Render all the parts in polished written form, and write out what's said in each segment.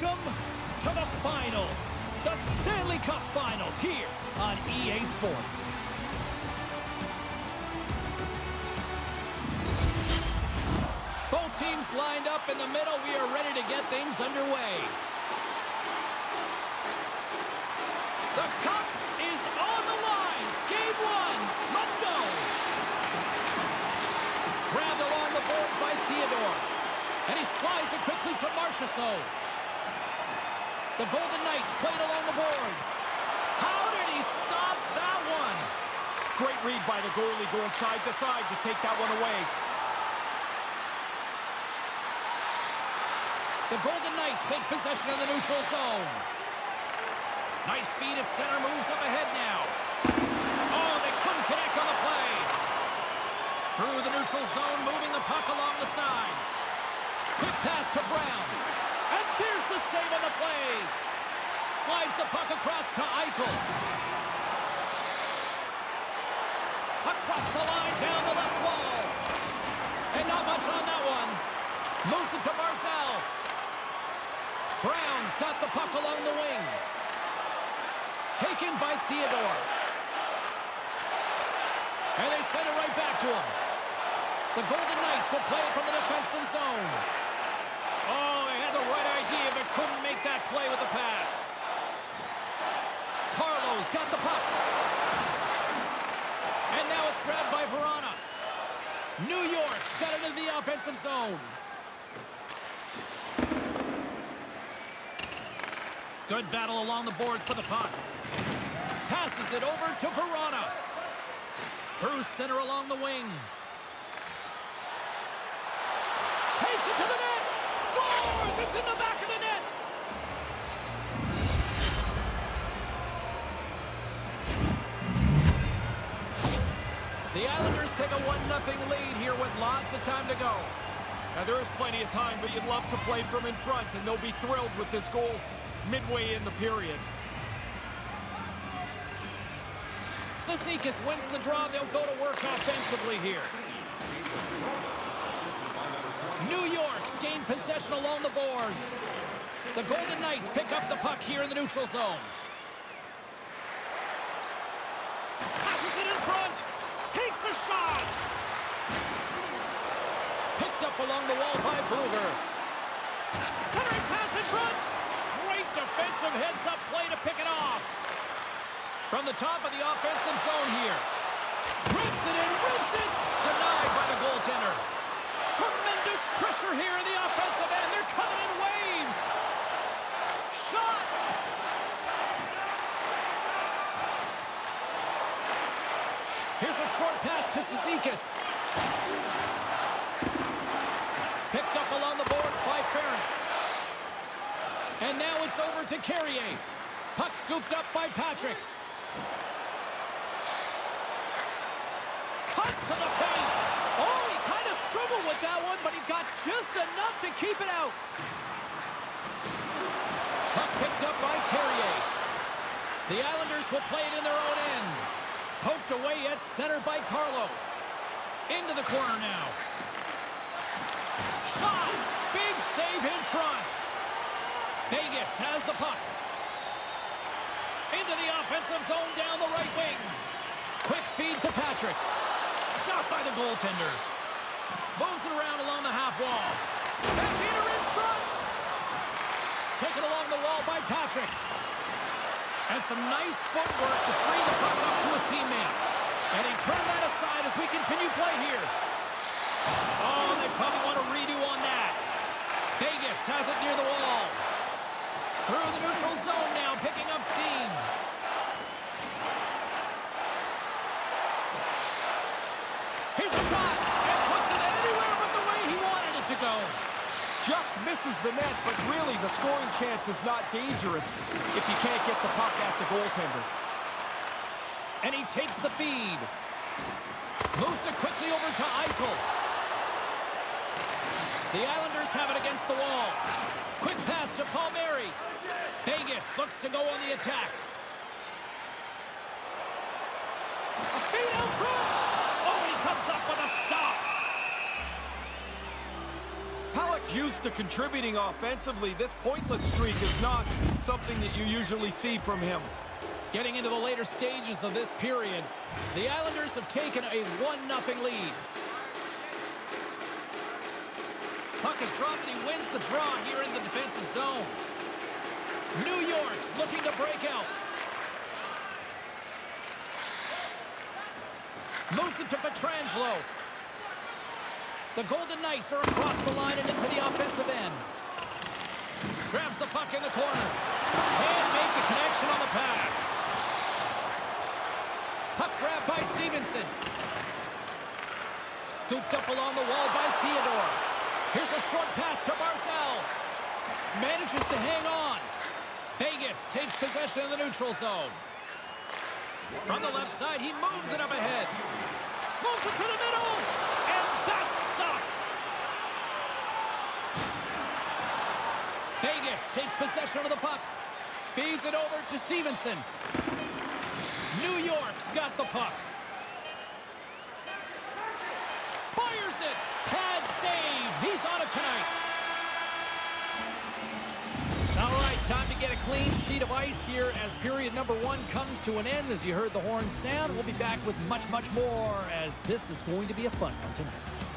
Welcome to the finals, the Stanley Cup Finals here on EA Sports. Both teams lined up in the middle. We are ready to get things underway. The cup is on the line. Game one. Let's go. Grabbed along the board by Theodore. And he slides it quickly to Marchessault. The Golden Knights played along the boards. How did he stop that one? Great read by the goalie going side to side to take that one away. The Golden Knights take possession of the neutral zone. Nice feed at center, moves up ahead now. Oh, they couldn't connect on the play. Through the neutral zone, moving the puck along the side. Quick pass to Brown. And there's the save on the play. Slides the puck across to Eichel. Across the line, down the left wall. And not much on that one. Moves it to Barzal. Brown's got the puck along the wing. Taken by Theodore. And they send it right back to him. The Golden Knights will play it from the defensive zone. Oh, they had the right idea, but couldn't make that play with the pass. Carlo's got the puck. And now it's grabbed by Vrana. New York's got it into the offensive zone. Good battle along the boards for the puck. Passes it over to Vrana. Through center along the wing. Takes it to the net. Scores! It's in the back of the net. The Islanders take a 1-0 lead here with lots of time to go. Now, there is plenty of time, but you'd love to play from in front, and they'll be thrilled with this goal midway in the period. Cizikas wins the draw. They'll go to work offensively here. New York's gained possession along the boards. The Golden Knights pick up the puck here in the neutral zone. Passes it in front. Takes a shot. Picked up along the wall by Bluger. Centering pass in front. Great defensive heads-up play to pick it off. From the top of the offensive zone here. Rips it and rips it. Denied by the goaltender. Tremendous pressure here in the offensive end. They're coming in waves. Shot. Here's a short pass to Cizikas. Picked up along the boards by Ference. And now it's over to Carrier. Puck scooped up by Patrick. Cuts to the paint. Oh, he kind of struggled with that one, but he got just enough to keep it out. Puck picked up by Carrier. The Islanders will play it in their own end. Poked away at center by Carlo. Into the corner now. Shot! Big save in front. Vegas has the puck. Into the offensive zone down the right wing. Quick feed to Patrick. Stopped by the goaltender. Moves it around along the half wall. Backhander in front. Taken along the wall by Patrick. And some nice footwork to free the puck up to his teammate. And he turned that aside as we continue play here. Oh, they probably want to redo on that. Vegas has it near the wall. Through the neutral zone now, picking up steam. Here's a shot, and puts it anywhere but the way he wanted it to go. Just misses the net, but really the scoring chance is not dangerous if you can't get the puck at the goaltender. And he takes the feed. Moves it quickly over to Eichel. The Islanders have it against the wall. Quick pass to Palmieri. Vegas looks to go on the attack. A feed out front. Oh, he comes up with a stop. Halleck used to contributing offensively. This pointless streak is not something that you usually see from him. Getting into the later stages of this period, the Islanders have taken a 1-0 lead. Puck is dropped and he wins the draw here in the defensive zone. New York's looking to break out. Moves it to Pietrangelo. The Golden Knights are across the line and into the offensive end. Grabs the puck in the corner. Can't make the connection on the pass. Puck grab by Stevenson. Scooped up along the wall by Theodore. Here's a short pass to Barzal. Manages to hang on. Vegas takes possession of the neutral zone. From the left side, he moves it up ahead. Moves it to the middle. And that's stopped. Vegas takes possession of the puck. Feeds it over to Stevenson. New York's got the puck. Fires it. Pad save. He's on it tonight. All right, time to get a clean sheet of ice here as period number 1 comes to an end. As you heard the horn sound, we'll be back with much, much more as this is going to be a fun one tonight.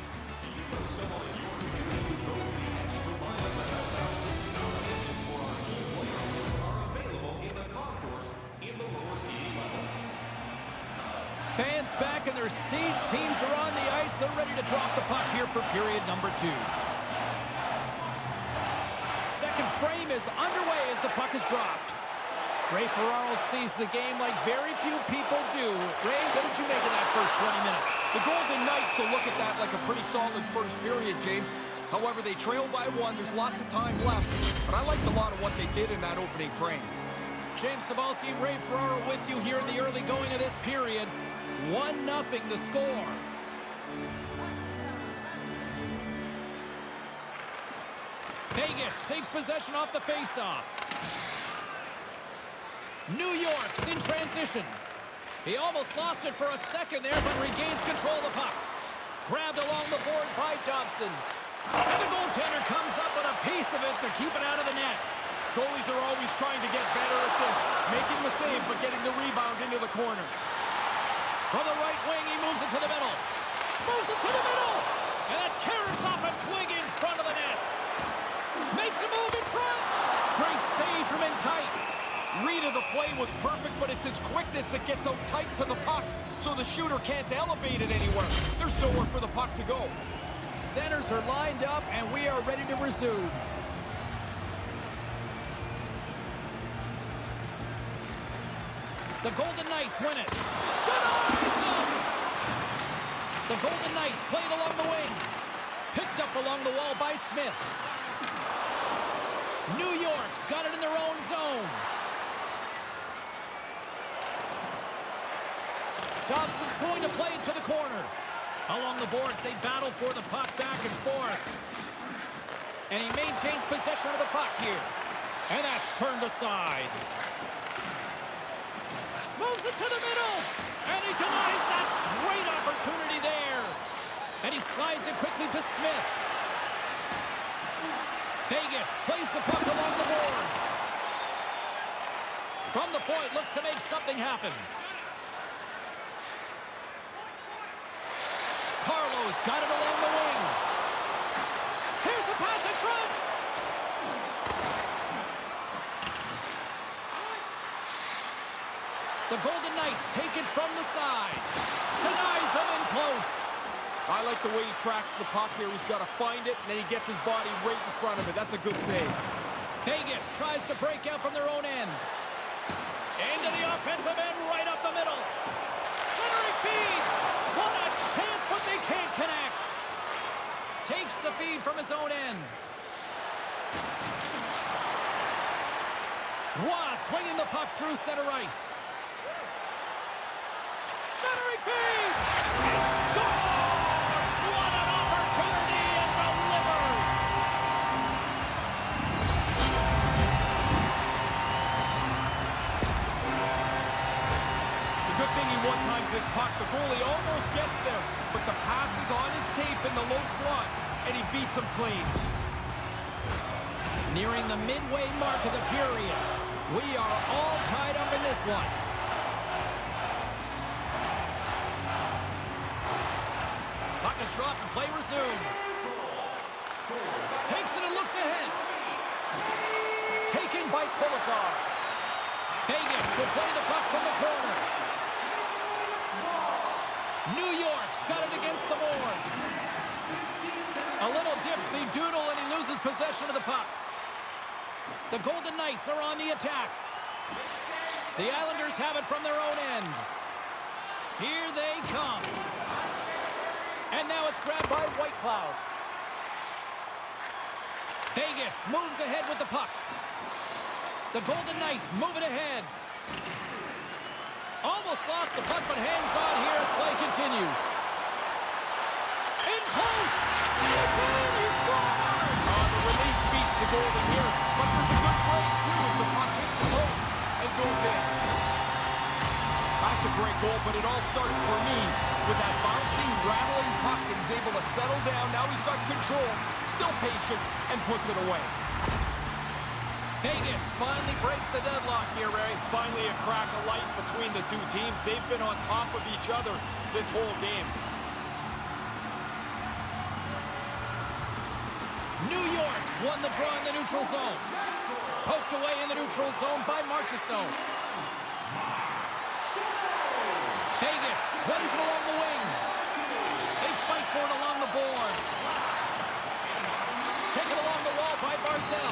Fans back in their seats. Teams are on the ice. They're ready to drop the puck here for period number 2. Second frame is underway as the puck is dropped. Ray Ferraro sees the game like very few people do. Ray, what did you make of that first 20 minutes? The Golden Knights will look at that like a pretty solid first period, James. However, they trail by 1. There's lots of time left. But I liked a lot of what they did in that opening frame. James Cybulski, Ray Ferraro with you here in the early going of this period. 1-0 the score. Vegas takes possession off the faceoff. New York's in transition. He almost lost it for a second there, but regains control of the puck. Grabbed along the board by Dobson. And the goaltender comes up with a piece of it to keep it out of the net. Goalies are always trying to get better at this, making the save, but getting the rebound into the corner. From the right wing, he moves it to the middle. Moves it to the middle! And that carrots off a twig in front of the net. Makes a move in front. Great save from in tight. Read of the play was perfect, but it's his quickness that gets out tight to the puck, so the shooter can't elevate it anywhere. There's nowhere for the puck to go. Centers are lined up, and we are ready to resume. The Golden Knights win it. Denies him! The Golden Knights played along the wing. Picked up along the wall by Smith. New York's got it in their own zone. Dobson's going to play it to the corner. Along the boards, they battle for the puck back and forth. And he maintains possession of the puck here. And that's turned aside. Moves it to the middle. And he denies that great opportunity there. And he slides it quickly to Smith. Vegas plays the puck along the boards. From the point, looks to make something happen. Carlo's got it along the wing. Here's the pass in front. The Golden Knights take it from the side. Denies them in close. I like the way he tracks the puck here. He's got to find it, and then he gets his body right in front of it. That's a good save. Vegas tries to break out from their own end. Into the offensive end, right up the middle. Centering feed. What a chance, but they can't connect. Takes the feed from his own end. Roy swinging the puck through center ice. Centering feed. He scores! What an opportunity and delivers! The good thing he one-times this puck. The goalie almost gets there, but the pass is on his tape in the low slot, and he beats him clean. Nearing the midway mark of the period. We are all tied up in this one. Puck is dropped and play resumes. Takes it and looks ahead. Taken by Pulisic. Vegas will play the puck from the corner. New York's got it against the boards. A little dipsy doodle and he loses possession of the puck. The Golden Knights are on the attack. The Islanders have it from their own end. Here they come. And now it's grabbed by Whitecloud. Vegas moves ahead with the puck. The Golden Knights move it ahead. Almost lost the puck, but hangs on here as play continues. In close. He's in. He scores. The release beats the goal in here, but there's a good break, too, as the puck hits the post and goes in. That's a great goal, but it all starts for me with that bouncing, rattling puck, and he's able to settle down. Now he's got control, still patient, and puts it away. Vegas finally breaks the deadlock here, Ray. Finally a crack of light between the two teams. They've been on top of each other this whole game. New York's won the draw in the neutral zone. Poked away in the neutral zone by Marchessault. Vegas plays it along the wing. They fight for it along the boards. Taken along the wall by Barzal.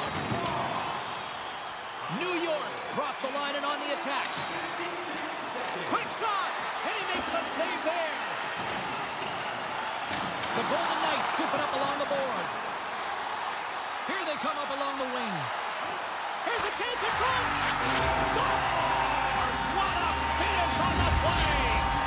New York's crossed the line and on the attack. Quick shot, and he makes a save there. The Golden Knights scoop it up along the boards. Here they come up along the wing. Here's a chance in front. Scores! What a finish on the play!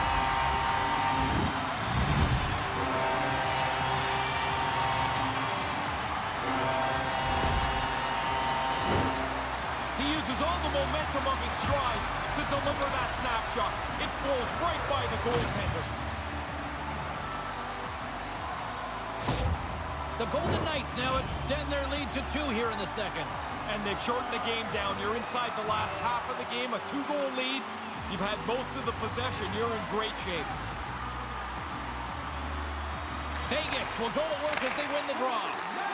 He uses all the momentum of his strides to deliver that snapshot. It blows right by the goaltender. The Golden Knights now extend their lead to 2 here in the second. And they've shortened the game down. You're inside the last half of the game, a 2-goal lead. You've had most of the possession. You're in great shape. Vegas will go to work as they win the draw.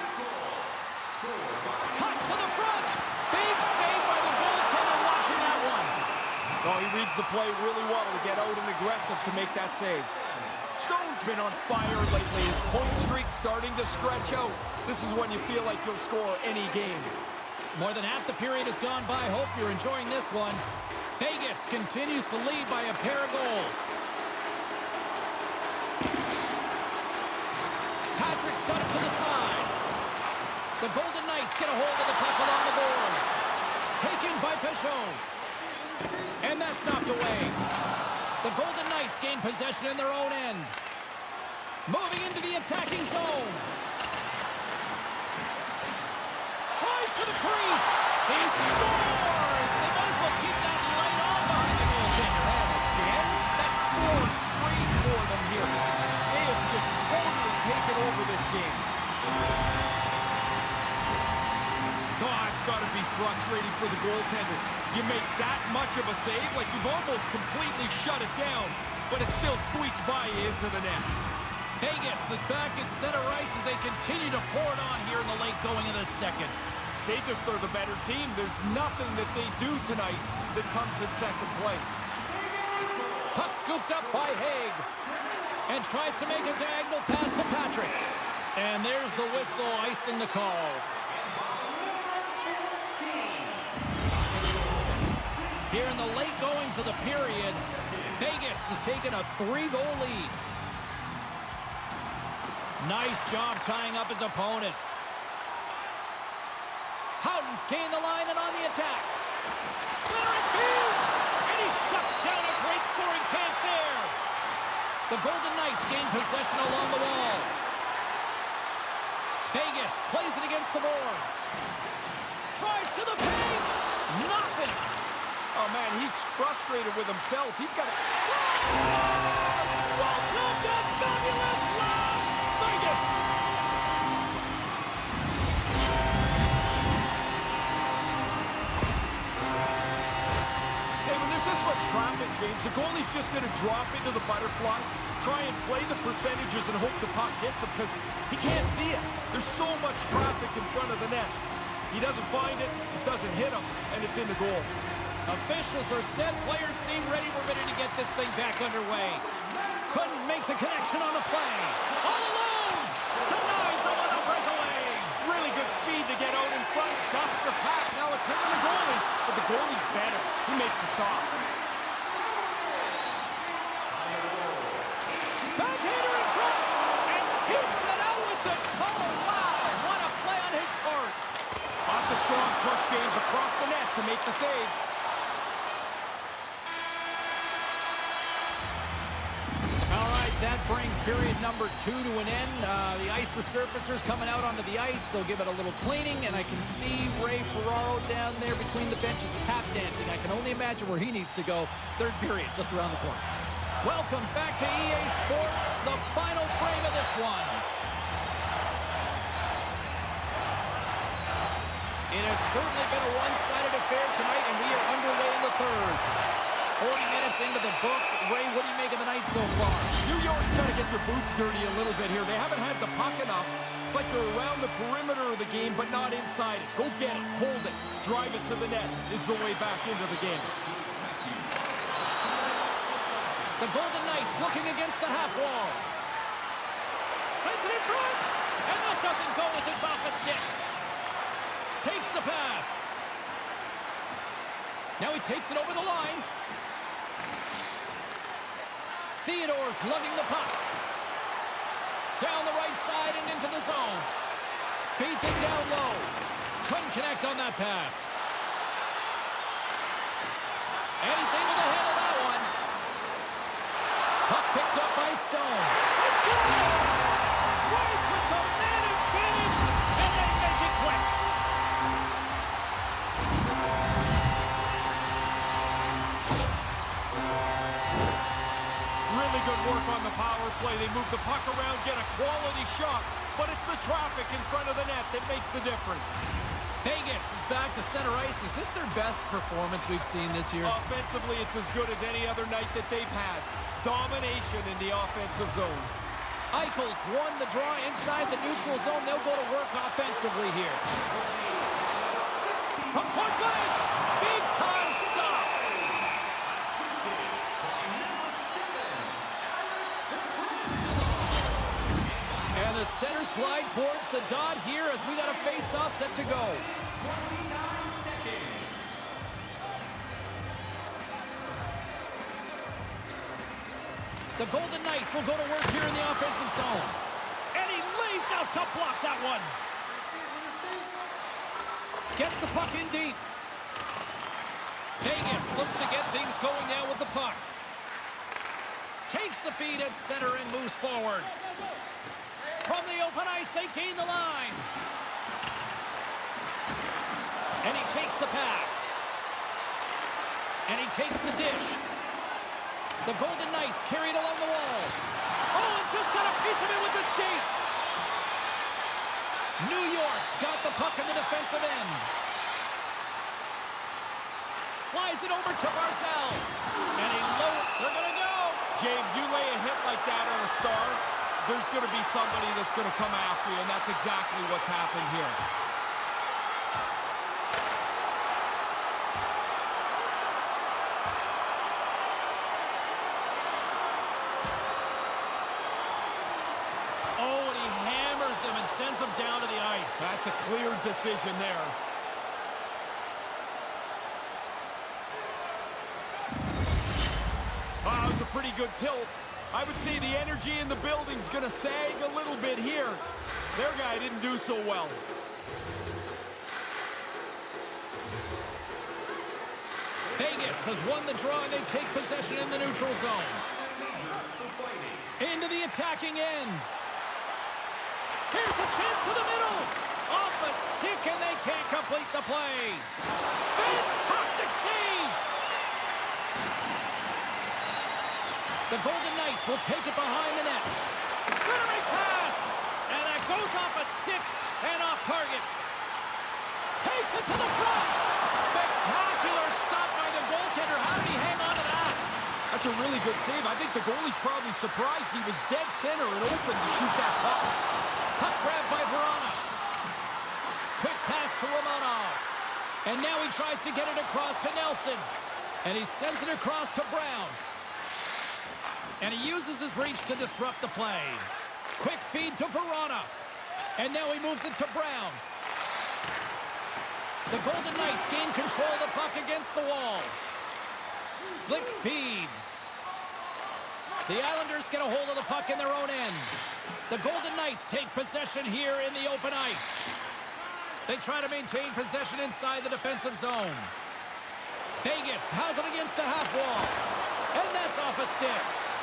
Cuts to the front. Big save by the goaltender watching that one. Oh, he reads the play really well to get out and aggressive to make that save. Stone's been on fire lately. His point streak's starting to stretch out. This is when you feel like you'll score any game. More than half the period has gone by. Hope you're enjoying this one. Vegas continues to lead by a pair of goals. Patrick's got it to the side. The Golden Knights get a hold of the puck along the boards. Taken by Pichot. And that's knocked away. The Golden Knights gain possession in their own end. Moving into the attacking zone. Tries to the crease. He scores! They might as well keep that light on behind the goaltender. And again, that's 4 straight for them here. They have just totally taken over this game. Oh, it's got to be frustrating for the goaltender. You make that much of a save, like you've almost completely shut it down, but it still squeaks by you into the net. Vegas is back in center ice as they continue to pour it on here in the late going of the second. They just are the better team. There's nothing that they do tonight that comes in second place. Puck scooped up by Haig. And tries to make a diagonal pass to Patrick. And there's the whistle icing the call. Here in the late goings of the period, Vegas has taken a 3-goal lead. Nice job tying up his opponent. Houghton's gained the line and on the attack. Centering field! And he shuts down a great scoring chance there. The Golden Knights gain possession along the wall. Vegas plays it against the boards. Drives to the paint. Nothing. Oh, man, he's frustrated with himself. He's got to... Welcome to fabulous Las Vegas! goalie's just going to drop into the butterfly, try and play the percentages and hope the puck hits him because he can't see it. There's so much traffic in front of the net. He doesn't find it, it doesn't hit him, and it's in the goal. Officials are set. Players seem ready. We're ready to get this thing back underway. Couldn't make the connection on the play. All alone! Denies him on a breakaway. Really good speed to get out in front. Dusts the pack. Now it's hitting the goalie. But the goalie's better. He makes the stop. Backhander in front. And keeps it out with the goal. Wow, what a play on his part. Lots of strong push games across the net to make the save. All right, that brings period number 2 to an end. The ice resurfacers coming out onto the ice. They'll give it a little cleaning, and I can see Ray Ferraro down there between the benches tap dancing. I can only imagine where he needs to go. Third period, just around the corner. Welcome back to EA Sports, the final frame of this one. It has certainly been a one-sided affair tonight, and we are underway in the third. 40 minutes into the books. Ray, what do you make of the night so far? New York's got to get their boots dirty a little bit here. They haven't had the puck enough. It's like they're around the perimeter of the game, but not inside it. Go get it, hold it, drive it to the net is the way back into the game. The Golden Knights looking against the half wall. Sends it in front, and that doesn't go as it's off a stick. Takes the pass. Now he takes it over the line. Theodore's lugging the puck. Down the right side and into the zone. Feeds it down low. Couldn't connect on that pass. And he's able to handle that one. Puck picked up by Stone. It's good! Right with the man advantage, and they make it quick. Really good work on the power play. They move the puck around, get a quality shot, but it's the traffic in front of the net that makes the difference. Vegas is back to center ice. Is this their best performance we've seen this year? Offensively, it's as good as any other night that they've had. Domination in the offensive zone. Eichels won the draw inside the neutral zone. They'll go to work offensively here. From point blank, big time stop. And the centers glide towards the dot here as we got a face-off set to go. The Golden Knights will go to work here in the offensive zone. And he lays out to block that one. Gets the puck in deep. Vegas looks to get things going now with the puck. Takes the feed at center and moves forward. From the open ice, they gain the line. And he takes the pass. And he takes the dish. The Golden Knights carried along the wall. Oh, and just got a piece of it with the skate. New York's got the puck in the defensive end. Slides it over to Barzal. And he they're going to go. James, you lay a hit like that on a star, there's going to be somebody that's going to come after you, and that's exactly what's happened here. Oh, and he hammers him and sends him down to the ice. That's a clear decision there. That was a pretty good tilt. I would say the energy in the building's going to sag a little bit here. Their guy didn't do so well. Vegas has won the draw, and they take possession in the neutral zone. Into the attacking end. Here's a chance to the middle. Off a stick, and they can't complete the play. Fantastic save. The Golden Knights will take it behind the net. Centering pass. And that goes off a stick and off target. Takes it to the front. Spectacular stop by the goaltender. How did he hang on to that? That's a really good save. I think the goalie's probably surprised he was dead center and open to shoot that puck. Puck grabbed by Verona. Quick pass to Romanov. And now he tries to get it across to Nelson. And he sends it across to Brown. And he uses his reach to disrupt the play. Quick feed to Verona. And now he moves it to Brown. The Golden Knights gain control of the puck against the wall. Slick feed. The Islanders get a hold of the puck in their own end. The Golden Knights take possession here in the open ice. They try to maintain possession inside the defensive zone. Vegas has it against the half wall. And that's off a stick.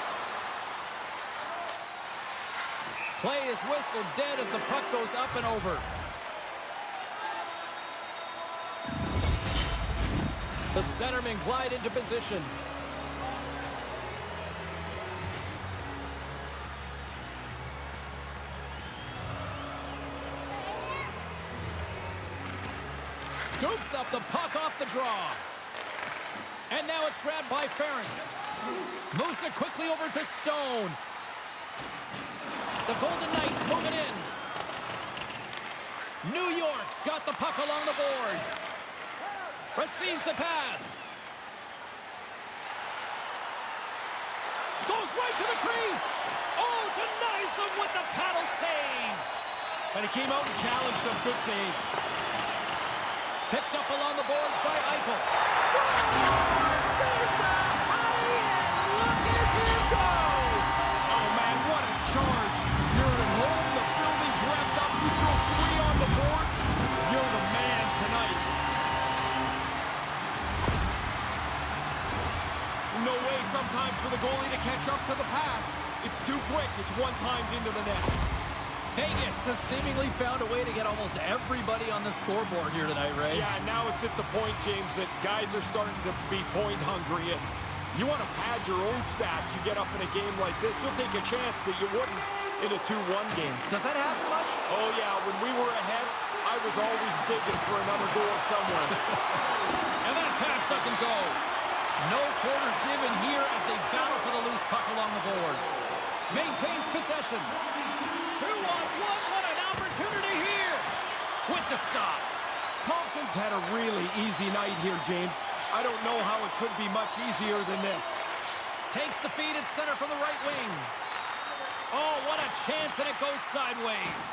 Play is whistled dead as the puck goes up and over. The centermen glide into position. Scoops up the puck off the draw. And now it's grabbed by Ference. Moves it quickly over to Stone. The Golden Knights move it in. New York's got the puck along the boards. Receives the pass. Goes right to the crease. Oh, denies him with the paddle save. And he came out and challenged him. Good save. Picked up along the boards by Eichel. Scores! There's the high and look at him go! Oh, man, what a charge. You're at home. The building's wrapped up. You throw 3 on the board. You're the man tonight. No way sometimes for the goalie to catch up to the pass. It's too quick. It's one-timed into the net. Vegas has seemingly found a way to get almost everybody on the scoreboard here tonight, Ray. Yeah, now it's at the point, James, that guys are starting to be point hungry. And you want to pad your own stats. You get up in a game like this, you'll take a chance that you wouldn't in a 2-1 game. Does that happen much? Oh, yeah. When we were ahead, I was always digging for another goal somewhere. And that pass doesn't go. No quarter given here as they battle for the loose puck along the boards. Maintains possession. 2-on-1, what an opportunity here with the stop. Thompson's had a really easy night here, James. I don't know how it could be much easier than this. Takes the feed at center from the right wing. Oh, what a chance, and it goes sideways.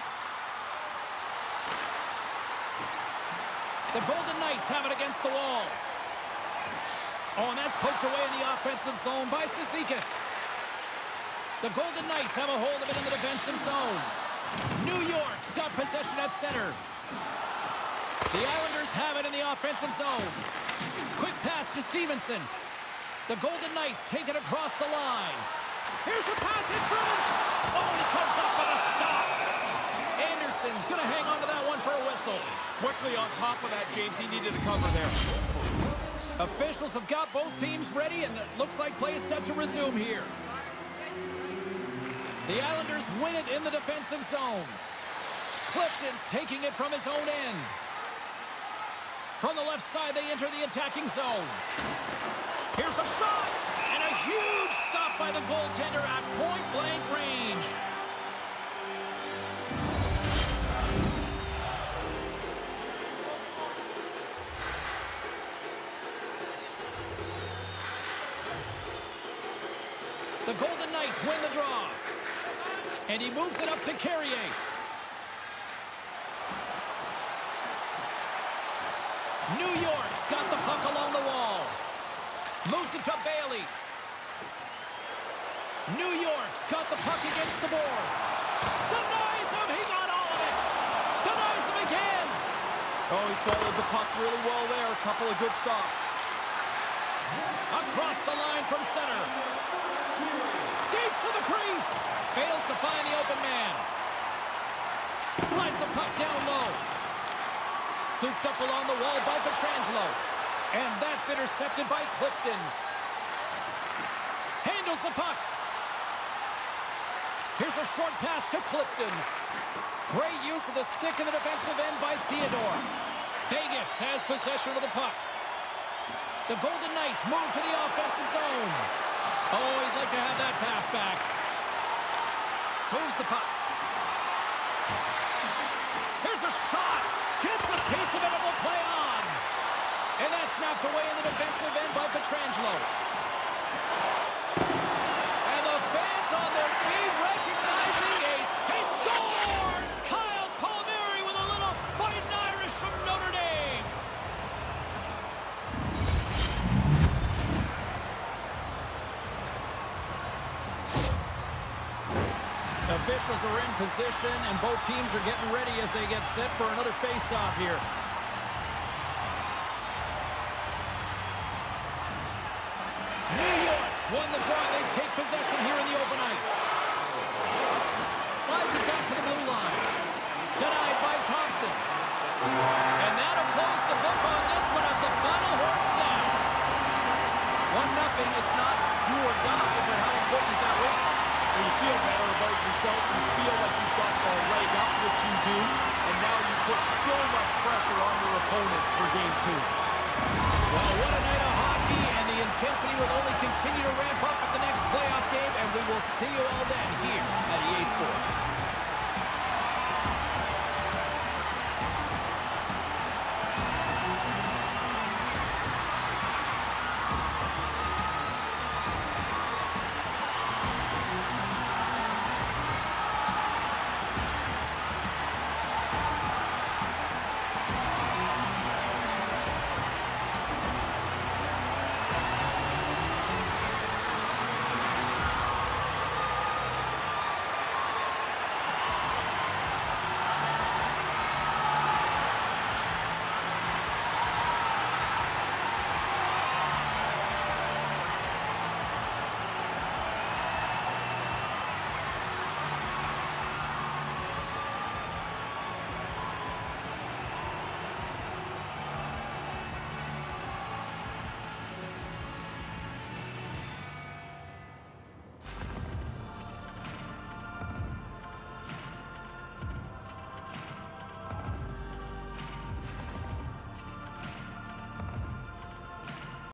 The Golden Knights have it against the wall. Oh, and that's poked away in the offensive zone by Cizikas. The Golden Knights have a hold of it in the defensive zone. New York's got possession at center. The Islanders have it in the offensive zone. Quick pass to Stevenson. The Golden Knights take it across the line. Here's a pass in front. Oh, and he comes up with a stop. Anderson's going to hang on to that one for a whistle. Quickly on top of that, James, he needed a cover there. Officials have got both teams ready, and it looks like play is set to resume here. The Islanders win it in the defensive zone. Clifton's taking it from his own end. From the left side, they enter the attacking zone. Here's a shot, and a huge stop by the goaltender at point-blank range. The Golden Knights win the draw. And he moves it up to Carrier. New York's got the puck along the wall. Moves it to Bailey. New York's got the puck against the boards. Denies him. He got all of it. Denies him again. Oh, he followed the puck really well there. A couple of good stops. Across the line from center. Skates to the crease. Fails to find the open man. Slides the puck down low. Scooped up along the wall by Pietrangelo. And that's intercepted by Clifton. Handles the puck. Here's a short pass to Clifton. Great use of the stick in the defensive end by Theodore. Vegas has possession of the puck. The Golden Knights move to the offensive zone. Oh, he'd like to have that pass back. Moves the puck. Here's a shot. Gets a piece of it and will play on. And that's snapped away in the defensive end by Pietrangelo. And the fans on their feet recognizing Ace. He scores! Kyle Palmieri with a little fighting Irish from Notre Dame. Officials are in position, and both teams are getting ready as they get set for another face-off here. New York's won the draw. They take possession here in the open ice. Slides it back to the blue line. Denied by Thompson. And that'll close the book on this one as the final horn sounds. 1-0. It's not do or die, but how important is that win? When you feel better about yourself, you feel like you've got a leg up, which you do, and now you put so much pressure on your opponents for game 2. Well, what a night of hockey, and the intensity will only continue to ramp up at the next playoff game, and we will see you all then here at EA Sports.